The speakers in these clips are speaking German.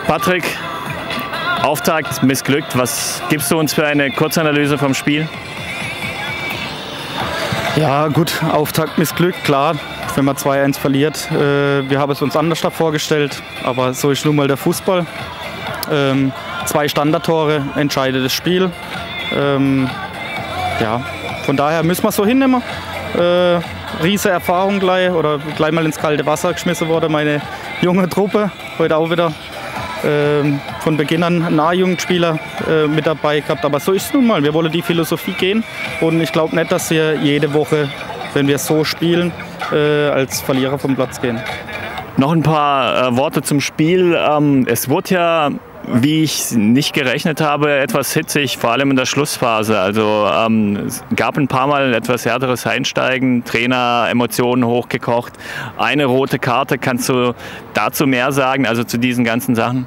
Patrick, Auftakt missglückt. Was gibst du uns für eine Kurzanalyse vom Spiel? Ja gut, Auftakt missglückt, klar, wenn man 2-1 verliert. Wir haben es uns anders vorgestellt, aber so ist nun mal der Fußball. 2 Standardtore entscheidet das Spiel. Ja, von daher müssen wir es so hinnehmen. Riese Erfahrung gleich mal ins kalte Wasser geschmissen worden. Meine junge Truppe, heute auch wieder von Beginn an ein A-Jugendspieler mit dabei gehabt. Aber so ist es nun mal. Wir wollen die Philosophie gehen. Und ich glaube nicht, dass wir jede Woche, wenn wir so spielen, als Verlierer vom Platz gehen. Noch ein paar Worte zum Spiel. Es wurde ja, wie ich nicht gerechnet habe, etwas hitzig, vor allem in der Schlussphase. Also es gab ein paar Mal etwas härteres Einsteigen, Trainer, Emotionen hochgekocht. Eine rote Karte, kannst du dazu mehr sagen, also zu diesen ganzen Sachen?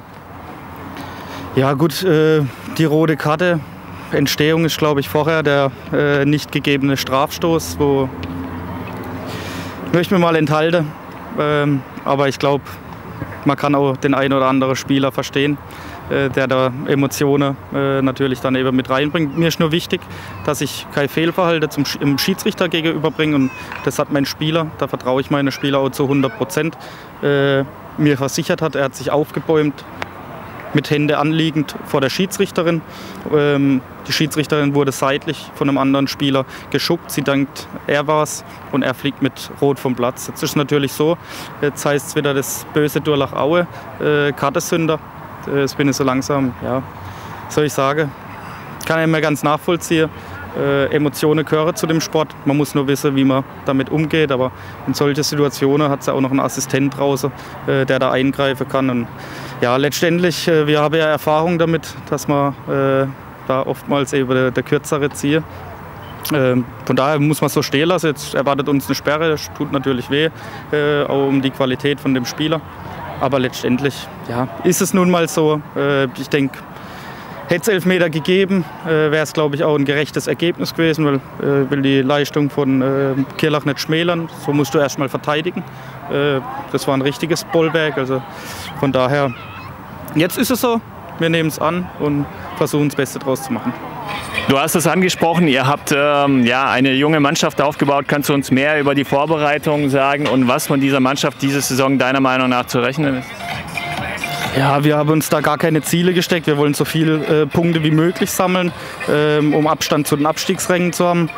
Ja gut, die rote Karte, Entstehung ist glaube ich vorher der nicht gegebene Strafstoß, wo ich möchte mir mal enthalten. Aber ich glaube, man kann auch den einen oder anderen Spieler verstehen, der da Emotionen natürlich dann eben mit reinbringt. Mir ist nur wichtig, dass ich kein Fehlverhalten im Schiedsrichter gegenüberbringe. Und das hat mein Spieler, da vertraue ich meine Spieler auch zu 100%, mir versichert hat. Er hat sich aufgebäumt, mit Hände anliegend vor der Schiedsrichterin. Die Schiedsrichterin wurde seitlich von einem anderen Spieler geschuckt. Sie denkt, er war's und er fliegt mit Rot vom Platz. Jetzt ist es natürlich so, jetzt heißt es wieder das böse Durlach Aue, Kartesünder. Jetzt bin ich so langsam, ja, soll ich sagen, kann ich mir ganz nachvollziehen. Emotionen gehören zu dem Sport. Man muss nur wissen, wie man damit umgeht. Aber in solchen Situationen hat es ja auch noch einen Assistent draußen, der da eingreifen kann. Und ja, letztendlich, wir haben ja Erfahrung damit, dass man da oftmals eben der Kürzere zieht. Von daher muss man es so stehen lassen. Jetzt erwartet uns eine Sperre, das tut natürlich weh, auch um die Qualität von dem Spieler. Aber letztendlich ja, ist es nun mal so. Ich denke, hätte es Elfmeter gegeben, wäre es, glaube ich, auch ein gerechtes Ergebnis gewesen, weil will die Leistung von Kirlach nicht schmälern. So musst du erst mal verteidigen. Das war ein richtiges Bollwerk. Also von daher, jetzt ist es so. Wir nehmen es an und versuchen das Beste draus zu machen. Du hast es angesprochen, ihr habt ja, eine junge Mannschaft aufgebaut. Kannst du uns mehr über die Vorbereitung sagen und was von dieser Mannschaft diese Saison deiner Meinung nach zu rechnen ist? Ja, wir haben uns da gar keine Ziele gesteckt. Wir wollen so viele Punkte wie möglich sammeln, um Abstand zu den Abstiegsrängen zu haben.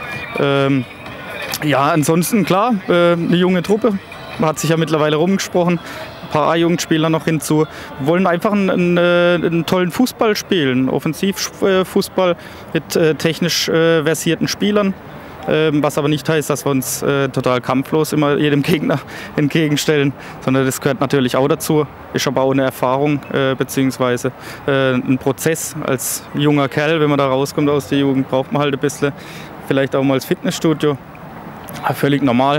Ja, ansonsten klar, eine junge Truppe. Man hat sich ja mittlerweile rumgesprochen. Ein paar A-Jugendspieler noch hinzu. Wir wollen einfach einen tollen Fußball spielen. Offensivfußball mit technisch versierten Spielern. Was aber nicht heißt, dass wir uns total kampflos immer jedem Gegner entgegenstellen, sondern das gehört natürlich auch dazu. Ist aber auch eine Erfahrung beziehungsweise ein Prozess. Als junger Kerl, wenn man da rauskommt aus der Jugend, braucht man halt ein bisschen, vielleicht auch mal das Fitnessstudio. Völlig normal.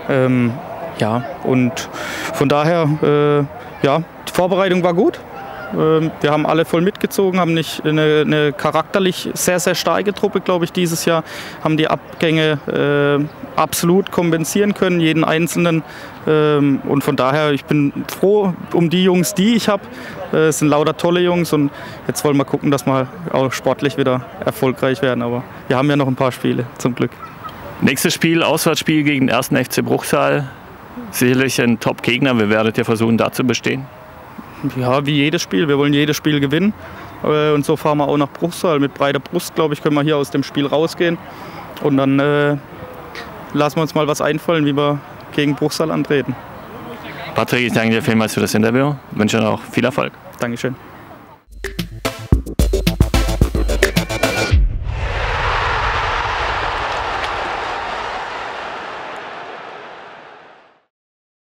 Ja, und von daher, ja, die Vorbereitung war gut. Wir haben alle voll mitgezogen, haben nicht eine charakterlich sehr, sehr starke Truppe, glaube ich, dieses Jahr. Haben die Abgänge absolut kompensieren können, jeden Einzelnen. Und von daher, ich bin froh um die Jungs, die ich habe. Es sind lauter tolle Jungs und jetzt wollen wir gucken, dass wir auch sportlich wieder erfolgreich werden. Aber wir haben ja noch ein paar Spiele, zum Glück. Nächstes Spiel, Auswärtsspiel gegen den 1. FC Bruchsal. Sicherlich ein Top-Gegner. Wir werden ja versuchen, da zu bestehen. Ja, wie jedes Spiel. Wir wollen jedes Spiel gewinnen. Und so fahren wir auch nach Bruchsal. Mit breiter Brust, glaube ich, können wir hier aus dem Spiel rausgehen. Und dann lassen wir uns mal was einfallen, wie wir gegen Bruchsal antreten. Patrick, ich danke dir vielmals für das Interview. Ich wünsche dir noch viel Erfolg. Dankeschön.